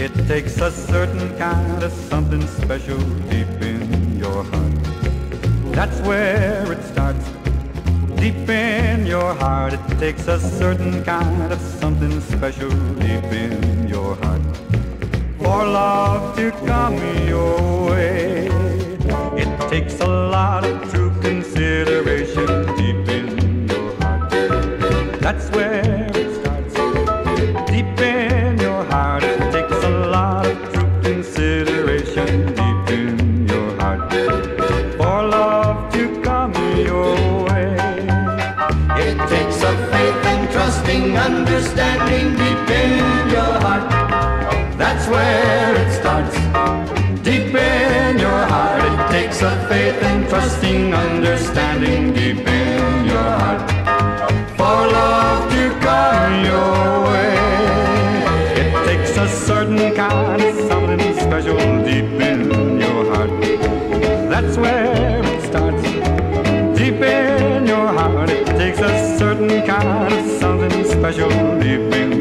It takes a certain kind of something special deep in your heart. That's where it starts. Deep in your heart, it takes a certain kind of something special deep in your heart. For love to come your way, it takes a lot of true consideration deep in your heart. That's where it starts. Deep in your heart, it takes a lot of true consideration deep in your heart. For love to come your way, it takes a faith and trusting understanding deep in your heart. That's where it starts. Deep in your heart, it takes a faith and trusting understanding deep in your heart. For love to come your way, it takes a certain kind of something special deep in your heart. That's where it starts. Deep in your heart, it takes a certain kind of something special deep in